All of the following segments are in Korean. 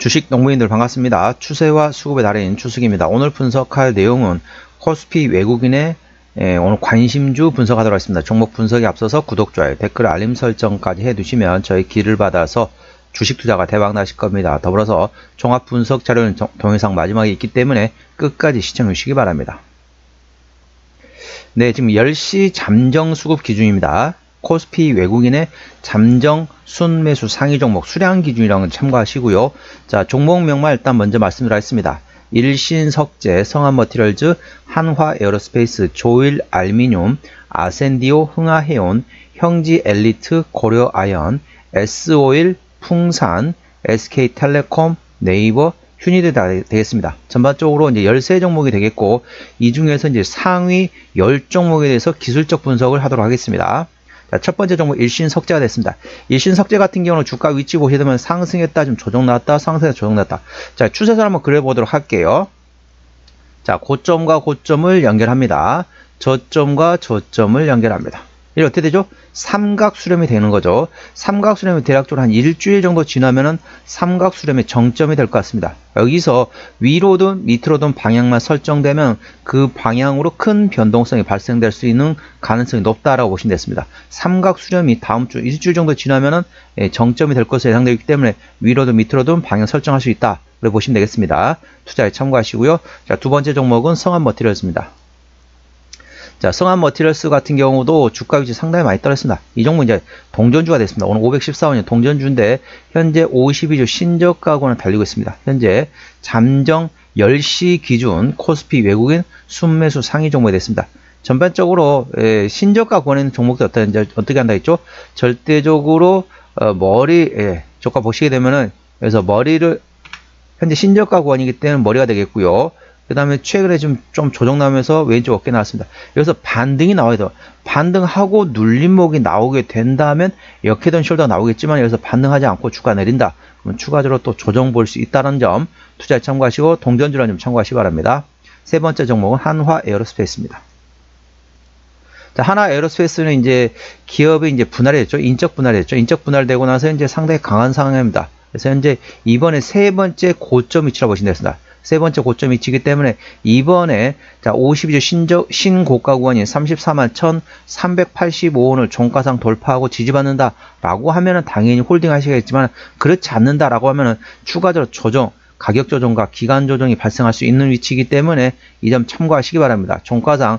주식 농부인들 반갑습니다. 추세와 수급의 달인 추석입니다. 오늘 분석할 내용은 코스피 외국인의 오늘 관심주 분석하도록 하겠습니다. 종목 분석에 앞서서 구독, 좋아요, 댓글, 알림 설정까지 해두시면 저희 길을 받아서 주식 투자가 대박 나실 겁니다. 더불어서 종합 분석 자료는 동영상 마지막에 있기 때문에 끝까지 시청해 주시기 바랍니다. 네, 지금 10시 잠정 수급 기준입니다. 코스피 외국인의 잠정 순매수 상위 종목 수량 기준이라는 걸 참고하시고요. 자, 종목명만 일단 먼저 말씀드리겠습니다. 일신석재, 성한머티리얼즈, 한화에어로스페이스, 조일알미늄, 아센디오, 흥하해온, 형지엘리트, 고려아연, S오일, 풍산, SK텔레콤, 네이버, 휴니드 다 되겠습니다. 전반적으로 이제 13종목이 되겠고, 이 중에서 이제 상위 10종목에 대해서 기술적 분석을 하도록 하겠습니다. 자, 첫 번째 종목 일신석재가 됐습니다. 일신석재 같은 경우는 주가 위치 보시게 되면 상승했다, 좀 조정 나왔다, 상승했다, 조정 나왔다. 자, 추세선 한번 그려보도록 할게요. 자, 고점과 고점을 연결합니다. 저점과 저점을 연결합니다. 이게 어떻게 되죠? 삼각수렴이 되는 거죠. 삼각수렴이 대략적으로 한 일주일 정도 지나면은 삼각수렴의 정점이 될 것 같습니다. 여기서 위로든 밑으로든 방향만 설정되면 그 방향으로 큰 변동성이 발생될 수 있는 가능성이 높다라고 보시면 됐습니다. 삼각수렴이 다음 주 일주일 정도 지나면은 정점이 될 것으로 예상되기 때문에 위로든 밑으로든 방향 설정할 수 있다. 그렇게 보시면 되겠습니다. 투자에 참고하시고요. 자, 두 번째 종목은 성한머티리얼즈입니다. 자, 성한머티리얼스 같은 경우도 주가 위치 상당히 많이 떨어졌습니다. 이 종목 이제 동전주가 됐습니다. 오늘 514원이 동전주인데 현재 52주 신저가권을 달리고 있습니다. 현재 잠정 10시 기준 코스피 외국인 순매수 상위 종목이 됐습니다. 전반적으로 신저가권에 있는 종목들 어떻게 한다 했죠? 절대적으로 머리 저가 보시게 되면은 여기서 머리를 현재 신저가권이기 때문에 머리가 되겠고요. 그 다음에 최근에 좀 조정 나오면서 왼쪽 어깨 나왔습니다. 여기서 반등이 나와야 돼요. 반등하고 눌림목이 나오게 된다면 역헤드앤 숄더가 나오겠지만 여기서 반등하지 않고 주가 내린다. 그러면 추가적으로 또 조정 볼 수 있다는 점 투자에 참고하시고 동전주라는 점 참고하시기 바랍니다. 세 번째 종목은 한화에어로스페이스입니다. 자, 한화에어로스페이스는 이제 기업이 이제 분할이 됐죠. 인적 분할이 됐죠. 인적 분할되고 나서 이제 상당히 강한 상황입니다. 그래서 현재 이번에 세 번째 고점 위치라고 보시면 되겠습니다. 세 번째 고점 위치이기 때문에 이번에 자 52주 신고가 구간인 341,385원을 종가상 돌파하고 지지받는다 라고 하면은 당연히 홀딩 하시겠지만 그렇지 않는다 라고 하면은 추가적으로 조정, 가격 조정과 기간 조정이 발생할 수 있는 위치이기 때문에 이 점 참고하시기 바랍니다. 종가상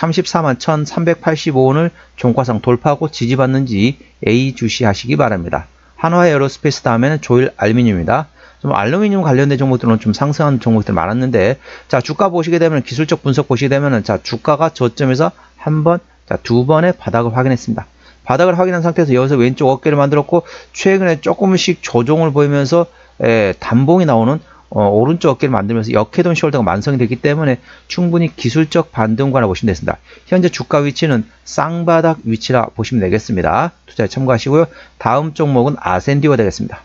341,385원을 종가상 돌파하고 지지받는지 예의주시 하시기 바랍니다. 한화에어로스페이스 다음에는 조일알미늄입니다. 좀 알루미늄 관련된 종목들은 좀 상승한 종목들 많았는데, 자, 주가 보시게 되면 기술적 분석 보시게 되면은 자, 주가가 저점에서 한 번, 자, 두 번의 바닥을 확인했습니다. 바닥을 확인한 상태에서 여기서 왼쪽 어깨를 만들었고 최근에 조금씩 조정을 보이면서 단봉이 나오는 오른쪽 어깨를 만들면서 역헤드앤 숄더가 완성이 됐기 때문에 충분히 기술적 반등과라 보시면 되겠습니다. 현재 주가 위치는 쌍바닥 위치라 보시면 되겠습니다. 투자에 참고하시고요. 다음 종목은 아센디오가 되겠습니다.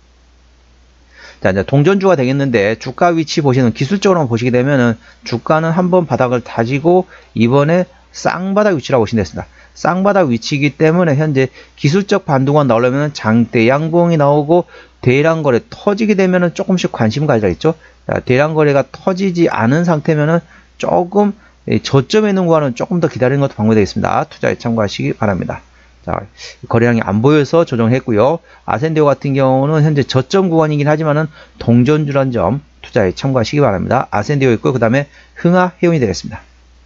자, 이제 동전주가 되겠는데 주가 위치 보시는 기술적으로 보시게 되면은 주가는 한번 바닥을 다지고 이번에 쌍바닥 위치라고 보시면 되겠습니다. 쌍바닥 위치이기 때문에 현재 기술적 반등만 나오려면 장대 양봉이 나오고 대량 거래 터지게 되면은 조금씩 관심 가져야겠죠. 대량 거래가 터지지 않은 상태면은 조금 저점에 있는 구간은 조금 더 기다리는 것도 방법이 되겠습니다. 투자에 참고하시기 바랍니다. 자, 거래량이 안 보여서 조정했고요. 아센디오 같은 경우는 현재 저점 구간이긴 하지만은 동전주란 점 투자에 참고하시기 바랍니다. 아센디오 있고 그 다음에 흥하해온이 되겠습니다.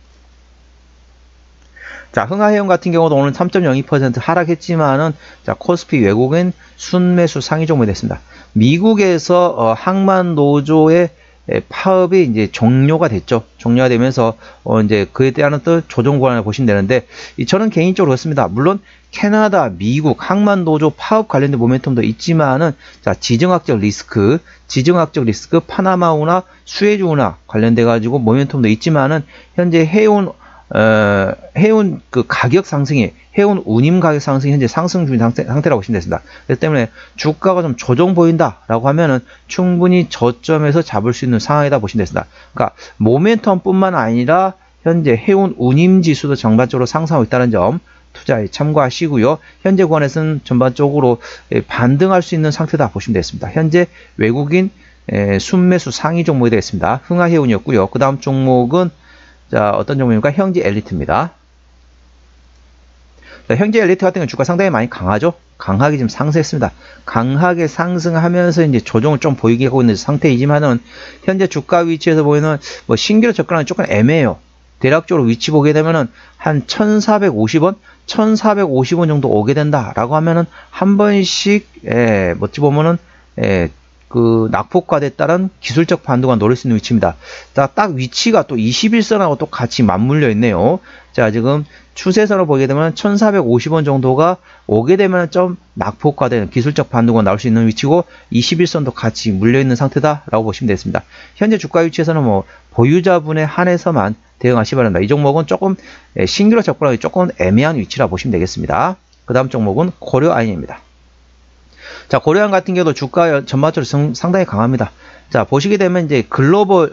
자, 흥하해온 같은 경우도 오늘 3.02% 하락했지만은 자, 코스피 외국인 순매수 상위 종목이 됐습니다. 미국에서 항만 노조의 파업이 이제 종료가 됐죠. 종료가 되면서 이제 그에 대한 또 조정 구간을 보시면 되는데 저는 개인적으로 그렇습니다. 물론 캐나다, 미국 항만 노조 파업 관련된 모멘텀도 있지만은 자, 지정학적 리스크 파나마운화, 수에즈운화 관련돼 가지고 모멘텀도 있지만은 현재 해운 그 가격 상승이 해운 운임 가격 상승이 현재 상승 중인 상태라고 보시면 됩니다. 그렇기 때문에 주가가 좀 조정 보인다라고 하면은 충분히 저점에서 잡을 수 있는 상황이다 보시면 됩니다. 그러니까 모멘텀뿐만 아니라 현재 해운 운임 지수도 전반적으로 상승하고 있다는 점 투자에 참고하시고요. 현재 구간에서는 전반적으로 반등할 수 있는 상태다 보시면 되겠습니다. 현재 외국인 순매수 상위 종목이 되겠습니다. 흥하해운이었고요. 그 다음 종목은 자, 어떤 종목입니까? 형제 엘리트입니다. 자, 형제 엘리트 같은 경우는 주가 상당히 많이 강하죠. 강하게 지금 상승했습니다. 강하게 상승하면서 이제 조정을 좀 보이게 하고 있는 상태이지만은 현재 주가 위치에서 보이는 뭐 신규로 접근하기 조금 애매해요. 대략적으로 위치 보게 되면은 한 1450원, 1450원 정도 오게 된다라고 하면은 한 번씩 어찌 보면은 그 낙폭과대에 따른 기술적 반등과 노릴 수 있는 위치입니다. 자, 딱 위치가 또 21선하고 또 같이 맞물려 있네요. 자, 지금 추세선을 보게 되면 1450원 정도가 오게 되면 좀 낙폭과대는 기술적 반등과 나올 수 있는 위치고 21선도 같이 물려 있는 상태다라고 보시면 되겠습니다. 현재 주가 위치에서는 뭐 보유자분에 한해서만 대응하시 바랍니다. 이 종목은 조금 신규로 접근하기 조금 애매한 위치라 보시면 되겠습니다. 그 다음 종목은 고려아연입니다. 자, 고려아연 같은 경우도 주가 전반적으로 상당히 강합니다. 자, 보시게 되면 이제 글로벌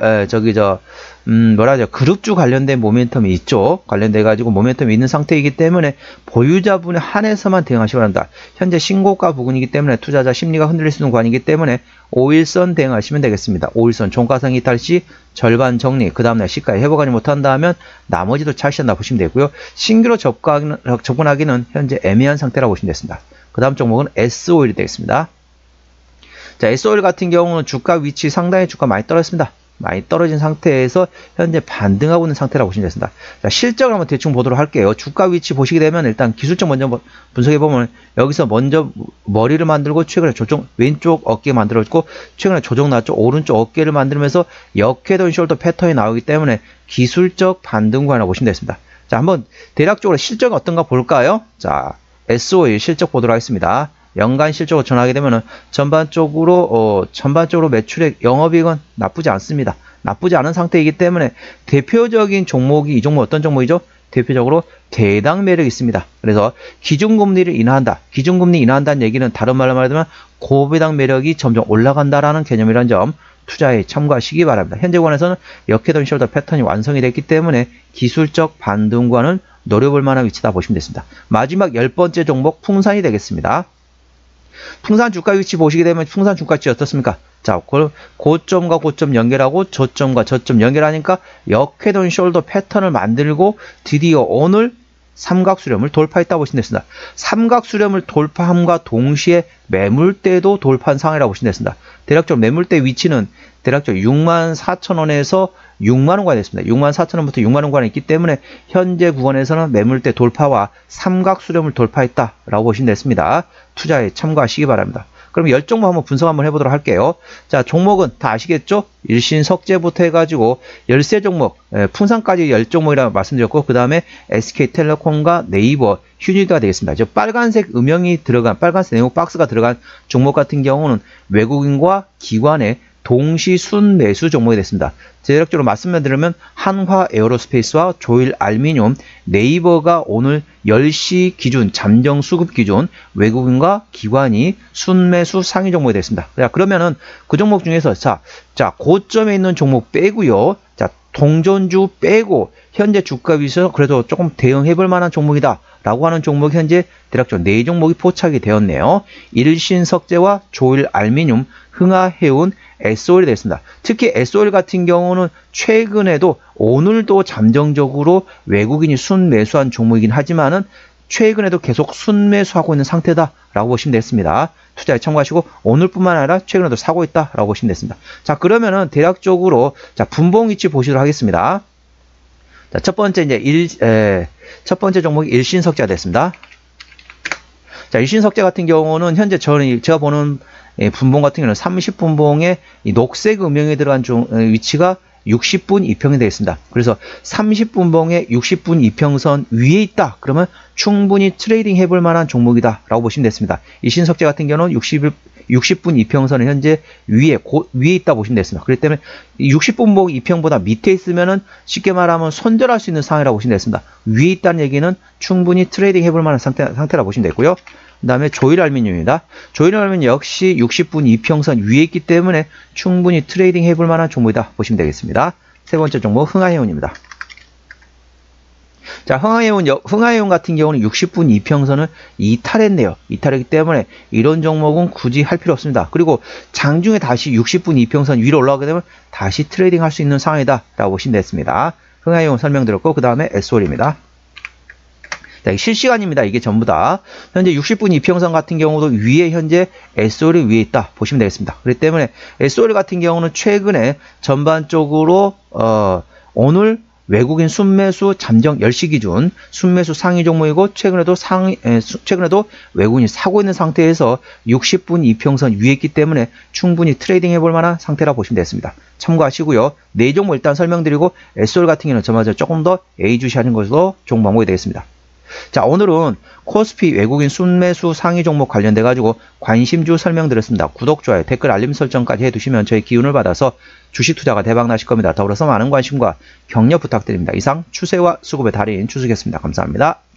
그룹주 관련된 모멘텀이 있죠. 관련돼 가지고 모멘텀이 있는 상태이기 때문에 보유자분에 한해서만 대응하시기 바랍니다. 현재 신고가 부근이기 때문에 투자자 심리가 흔들릴 수 있는 구간이기 때문에 5일선 대응하시면 되겠습니다. 5일선 종가상 이탈 시 절반 정리, 그 다음날 시가에 회복하지 못한다 하면 나머지도 차시한다 보시면 되고요. 신규로 접근하기는 현재 애매한 상태라고 보시면 되겠습니다. 그 다음 종목은 S오일이 되겠습니다. 자, S오일 같은 경우는 주가 위치 상당히 주가 많이 떨어졌습니다. 많이 떨어진 상태에서 현재 반등하고 있는 상태라고 보시면 되겠습니다. 자, 실적을 한번 대충 보도록 할게요. 주가 위치 보시게 되면 일단 기술적 먼저 분석해 보면 여기서 먼저 머리를 만들고 최근에 조정, 왼쪽 어깨 만들어졌고 최근에 조정 나왔죠. 오른쪽 어깨를 만들면서 역회전 숄더 패턴이 나오기 때문에 기술적 반등 구간이라고 보시면 되겠습니다. 자, 한번 대략적으로 실적이 어떤가 볼까요? 자, S오일 실적 보도록 하겠습니다. 연간 실적을 전하게 되면은 전반적으로 매출액, 영업이익은 나쁘지 않습니다. 나쁘지 않은 상태이기 때문에 대표적인 종목이 이 종목 어떤 종목이죠? 대표적으로 대당 매력이 있습니다. 그래서 기준금리를 인하한다. 기준금리 인하한다는 얘기는 다른 말로 말하면 고배당 매력이 점점 올라간다라는 개념이라는 점 투자에 참고하시기 바랍니다. 현재 구간에서는 역회전 숄더 패턴이 완성이 됐기 때문에 기술적 반등과는 노려볼 만한 위치다 보시면 되겠습니다. 마지막 10번째 종목 풍산이 되겠습니다. 풍산 주가 위치 보시게 되면 풍산 주가 위치 어떻습니까? 자, 고점과 고점 연결하고 저점과 저점 연결하니까 역회전 숄더 패턴을 만들고 드디어 오늘 삼각수렴을 돌파했다고 보시면 되겠습니다. 삼각수렴을 돌파함과 동시에 매물대도 돌파한 상황이라고 보시면 되겠습니다. 대략적으로 매물대 위치는 대략적으로 64,000원에서 6만원 구간이 됐습니다. 64,000원부터 6만원 구간이 있기 때문에 현재 구간에서는 매물대 돌파와 삼각수렴을 돌파했다라고 보시면 되겠습니다. 투자에 참고하시기 바랍니다. 그럼 10종목 한번 분석 한번 해보도록 할게요. 자, 종목은 다 아시겠죠? 일신석재부터 해가지고 13종목, 풍산까지 10종목이라고 말씀드렸고, 그 다음에 SK텔레콤과 네이버, 휴지가 되겠습니다. 저 빨간색 음영이 들어간, 빨간색 네모 박스가 들어간 종목 같은 경우는 외국인과 기관의 동시 순매수 종목이 됐습니다. 대략적으로 말씀드리면 한화 에어로스페이스와 조일 알미늄, 네이버가 오늘 10시 기준 잠정 수급 기준 외국인과 기관이 순매수 상위 종목이 됐습니다. 자, 그러면은 그 종목 중에서 자 고점에 있는 종목 빼고요. 자, 동전주 빼고 현재 주가 위에서 그래도 조금 대응해 볼 만한 종목이다 라고 하는 종목이 현재 대략적으로 4종목이 포착이 되었네요. 일신석재와 조일 알미늄, 흥하해운, S오일이 됐습니다. 특히 S오일 같은 경우는 최근에도 오늘도 잠정적으로 외국인이 순매수한 종목이긴 하지만은 최근에도 계속 순매수하고 있는 상태다라고 보시면 되겠습니다. 투자에 참고하시고 오늘뿐만 아니라 최근에도 사고 있다라고 보시면 되겠습니다. 자, 그러면은 대략적으로 자, 분봉 위치 보시도록 하겠습니다. 자, 첫 번째 종목이 일신석재가 됐습니다. 자, 일신석재 같은 경우는 현재 제가 보는 분봉 같은 경우는 30분봉에 이 녹색 음영이 들어간 위치가 60분 이평이 되겠습니다. 그래서 30분봉에 60분 이평선 위에 있다. 그러면 충분히 트레이딩 해볼 만한 종목이다 라고 보시면 됐습니다. 일신석재 같은 경우는 60분 이평선은 현재 위에 있다 보시면 됐습니다. 그렇기 때문에 60분봉 이평보다 밑에 있으면은 쉽게 말하면 손절할 수 있는 상황이라고 보시면 됐습니다. 위에 있다는 얘기는 충분히 트레이딩 해볼 만한 상태라고 보시면 되고요. 그 다음에 조일 알미늄입니다. 조일 알미늄 역시 60분 이평선 위에 있기 때문에 충분히 트레이딩 해볼 만한 종목이다 보시면 되겠습니다. 세 번째 종목 흥하해운입니다. 자, 흥하해운 같은 경우는 60분 이평선을 이탈했네요. 이탈했기 때문에 이런 종목은 굳이 할 필요 없습니다. 그리고 장중에 다시 60분 이평선 위로 올라가게 되면 다시 트레이딩 할 수 있는 상황이다 라고 보시면 되겠습니다. 흥하해운 설명드렸고, 그 다음에 SOL입니다. 자, 실시간입니다. 이게 전부 다. 현재 60분 이평선 같은 경우도 위에 현재 SOL이 위에 있다 보시면 되겠습니다. 그렇기 때문에 SOL 같은 경우는 최근에 전반적으로 오늘 외국인 순매수 잠정 10시 기준 순매수 상위 종목이고, 최근에도 외국인이 사고 있는 상태에서 60분 이평선 위에 있기 때문에 충분히 트레이딩 해볼 만한 상태라 보시면 되겠습니다. 참고하시고요. 네 종목 일단 설명드리고, SOL 같은 경우는 저마저 조금 더 예의주시하는 것으로 종목 방법이 되겠습니다. 자, 오늘은 코스피 외국인 순매수 상위 종목 관련돼 가지고 관심주 설명드렸습니다. 구독, 좋아요, 댓글, 알림 설정까지 해두시면 저희 기운을 받아서 주식 투자가 대박 나실 겁니다. 더불어서 많은 관심과 격려 부탁드립니다. 이상 추세와 수급의 달인 추수겠습니다. 감사합니다.